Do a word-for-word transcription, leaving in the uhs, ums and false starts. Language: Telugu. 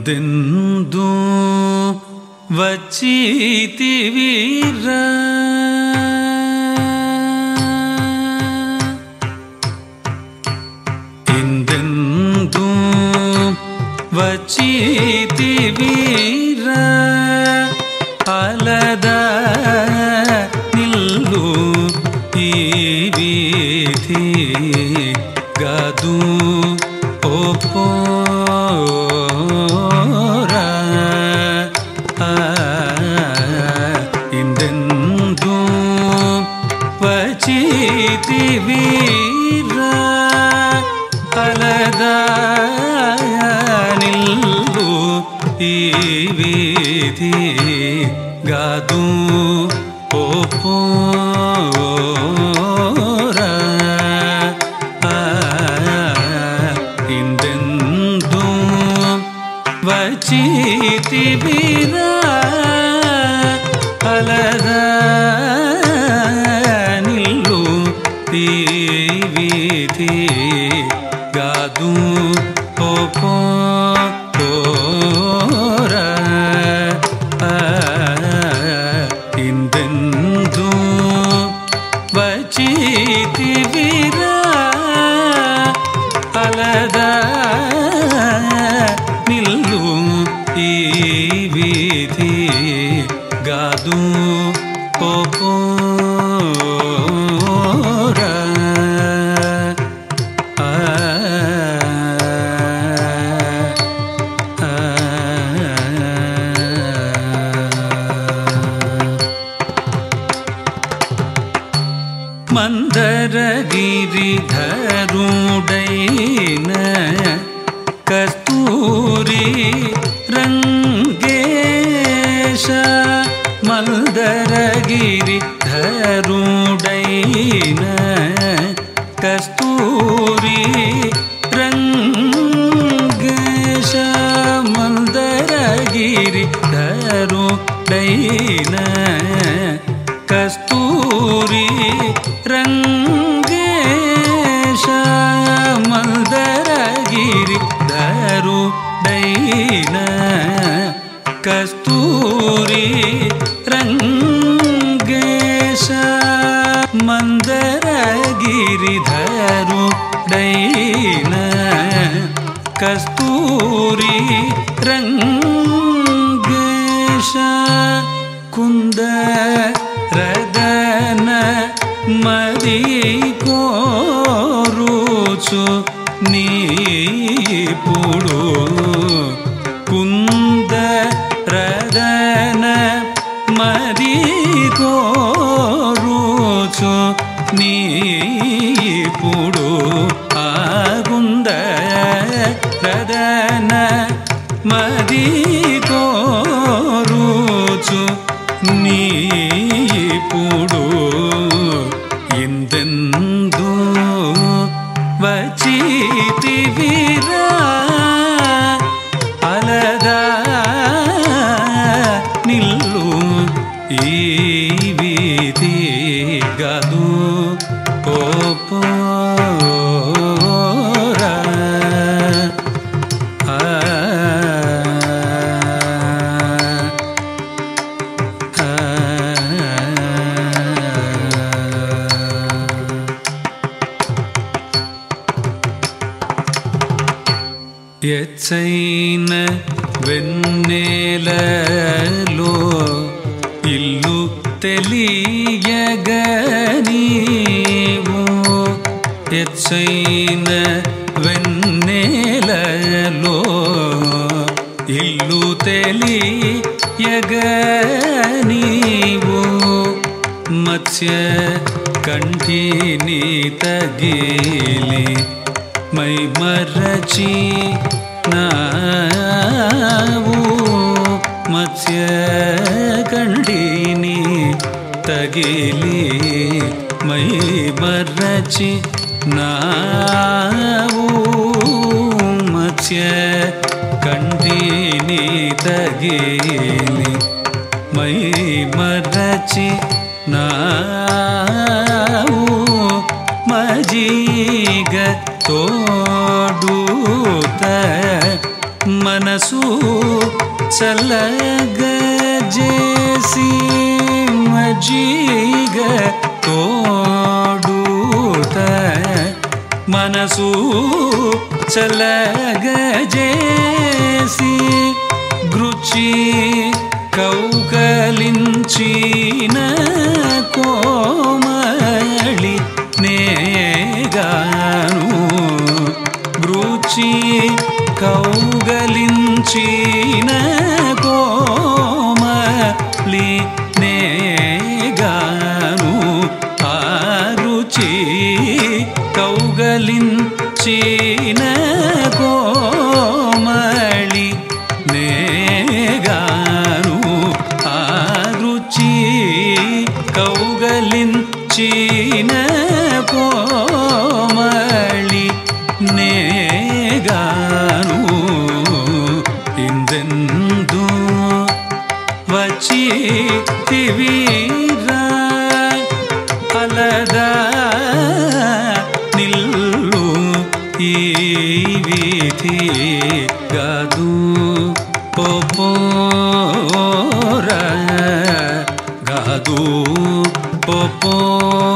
ಎಂದೆಂದೂ ವಚಿತಿವೀರ ಎಂದೆಂದೂ ವಚಿತಿವೀರ ಅಲದ ನಿಲ್ಲು ಈ ವೀಥಿ ಗದು ಒಪ್ಪೋರ ಇಂದೆಂದೂ ವಚಿತಿವೀರ ಅಲದ ನಿಲ್ಲು ಈ ವೀಥಿ ಗದು ಒಪ್ಪೋರ ಇಂದೆಂದೂ ವಚಿತಿವೀರ ಅಲದ ನಿಲ್ಲು ಈ ವೀಥಿ ಗದು ಒಪ್ಪೋರ ಇಂದೆಂದೂ ವಚಿತಿವೀರ ಅಲದ ನಿಲ್ಲು ಈ ವೀಥಿ ಗದು ಒಪ್ಪೋರ ಮಂದರಗಿರಿಧರುಡೈನ ಕಸ್ತೂರಿ ರಂಗೇಶ ಮಂದರಗಿರಿಧರುಡೈನ ಕಸ್ತೂರಿ ರಂಗೇಶ ಮಂದರಗಿರಿಧರುಡೈನ ಕಸ್ತೂರಿ ರಂಗೇಶ ಮಂದರಗಿರಿಧರುಡೈನ ಕಸ್ತೂರಿ ರಂಗೇಶ ಮಂದರಗಿರಿಧರುಡೈನ ಕಸ್ತೂರಿ ರಂಗೇಶ ಕುಂದರದನ ಮದಿ ಕೋರುಚು ನೀಪುಡು ಕುಂದರದನ ಮದಿ ಕೋರುಚು ನೀಪುಡು ಆಗುಂದರದನ ಮದಿ ಕೋರುಚು ನೀಪುಡು ಎಂದೆಂದೂ ವಚಿತಿವೀರ ಅಲದ ನಿಲ್ಲು ಈ ವೀಥಿ ಗದು ಒಪ್ಪೋರ ಎಚ್ಚೈನ వెన్నెలలో ఇల్లు తెలియగనీవు ఎచ్చైన వెన్నెలలో ఇల్లు తెలియగనీవు మత్స్య కంఠిని తగిలి మై మరచి ನಾವು ಮತ್ಸ್ಯ ಕಂಡಿನಿ ತಗಿಲಿ ಮೈ ಮರಚಿ ನಾವು ಮತ್ಸ್ಯ ಕಂಡಿನಿ ತಗಿಲಿ ಮೈ ಮರಚಿ ನಾವು ಮಜೀಗ ತೋಡುತ್ತ మనసు చల్లగజేసి మజ్జిగ తోడుట మనసు చల్లగజేసి గృచి కౌకలించిన కోమళి నేగాను గృచి కౌగలించిన కోమళి నేగాను ఆ రుచి కౌగలించిన కోమళి నేగాను ఆ రుచి కౌగలించిన కోమళి నేగాను ఇందెందు వచ్చి తివీరా అలదా నిల్లు ఈ వీధి గదు పోపోరా గదు పోపో